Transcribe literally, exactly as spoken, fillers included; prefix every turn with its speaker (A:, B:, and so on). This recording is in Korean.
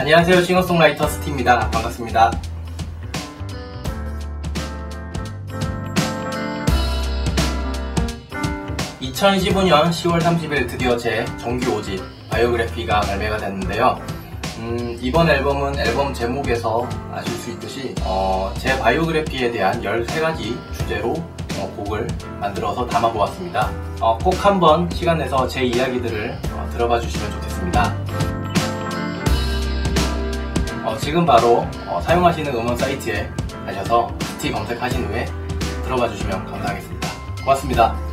A: 안녕하세요. 싱어송라이터 스티입니다. 반갑습니다. 이천십오 년 시월 삼십일 드디어 제 정규 오 집 바이오그래피가 발매가 됐는데요. 음, 이번 앨범은 앨범 제목에서 아실 수 있듯이 어, 제 바이오그래피에 대한 열세 가지 주제로 어, 곡을 만들어서 담아보았습니다. 어, 꼭 한번 시간 내서 제 이야기들을 어, 들어봐 주시면 좋겠습니다. 어, 지금 바로 어, 사용하시는 음원 사이트에 가셔서 스티 검색하신 후에 들어봐 주시면 감사하겠습니다. 고맙습니다.